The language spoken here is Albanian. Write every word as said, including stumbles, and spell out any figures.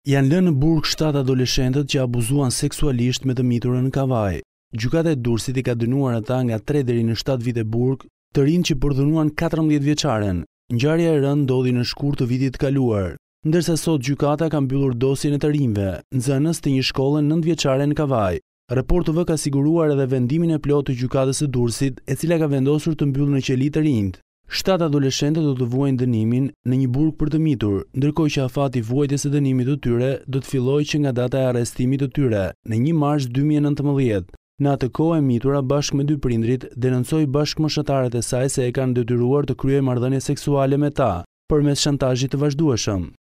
Janë lënë në burg shtatë adoleshentët që abuzuan seksualisht me të miturën në Kavaj. Gjykata e Durrësit i ka dënuar ata nga tre deri në shtatë vite burg, të rinj që përdhunuan katërmbëdhjetë vjeçaren. Ngjarja e rënë ndodhi në shkurt të vitit të kaluar, ndërsa sot gjykata ka mbyllur dosjen e të rinjve, nxënës të një shkolle nëntëvjeçare në Kavaj. Report T V ka siguruar edhe vendimin e plotë të gjykatës së Durrësit, e cila ka vendosur të mbyllë në qeli të rinjt. Shtatë adoleshente do të vuajnë dënimin në një burg për të mitur, ndërkohë që afati vuajtjes së dënimit të tyre do të fillojë që nga data e arrestimit të tyre në një mars dy mijë e nëntëmbëdhjetë. Në atë kohë e mitura bashkë me dy prindrit denoncoi bashkëmoshatarët e saj se e kanë detyruar të kryejë marrëdhënie seksuale me ta, përmes shantazhit të vazhdueshëm.